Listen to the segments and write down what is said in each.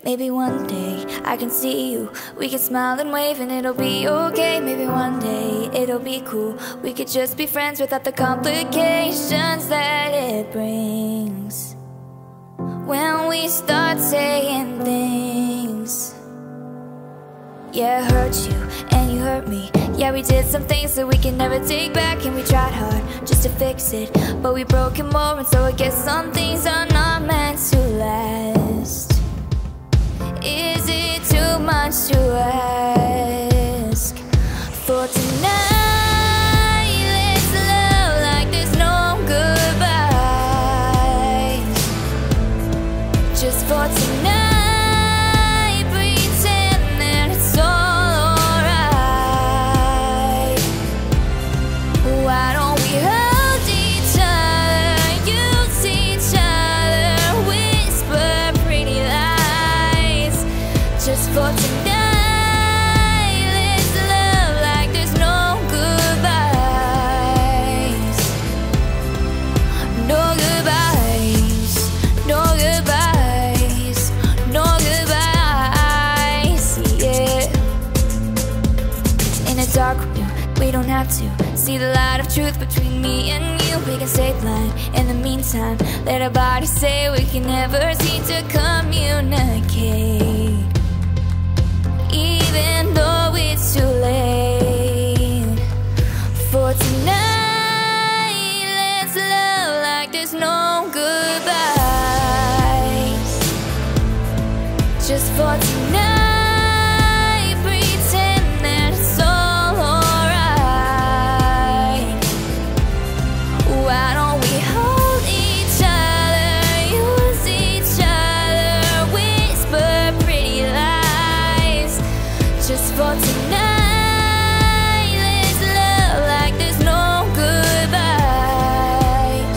Maybe one day I can see you, we can smile and wave and it'll be okay. Maybe one day it'll be cool, we could just be friends without the complications that it brings. When we start saying things, yeah, I hurt you and you hurt me. Yeah, we did some things that we can never take back, and we tried hard just to fix it, but we broke it more, and so I guess some things are not meant to last. Is it too much to ask for tonight? Let's love like there's no goodbyes. Just for tonight, pretend that it's all alright. Why don't we hold each other, use each other, whisper pretty lies? Just for tonight, let's love like there's no goodbyes. No goodbyes, no goodbyes, no goodbyes, yeah. In a dark room, we don't have to see the light of truth between me and you. We can stay blind in the meantime, let our bodies say we can never seem to communicate. Even though it's too late for tonight, let's love like there's no goodbyes. Just for tonight, pretend that it's all alright. Why don't we hold each other, use each other, whisper pretty lies? Just for tonight, let's love like there's no goodbyes.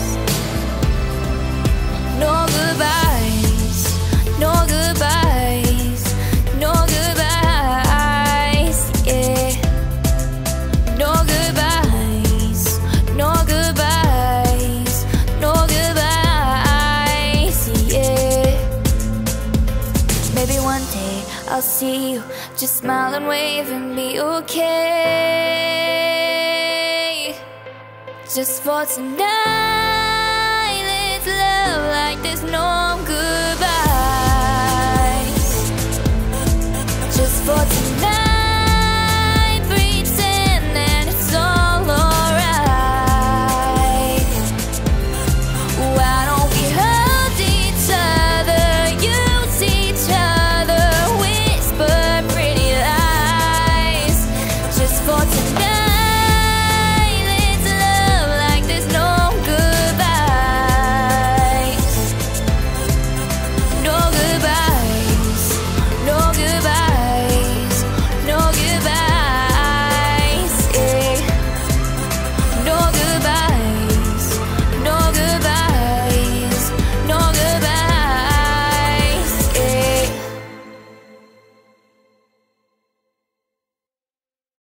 No goodbyes, no goodbyes, no goodbyes, yeah. No goodbyes, no goodbyes, no goodbyes, yeah. Maybe one day I'll see you, just smile and wave and be okay. Just for tonight.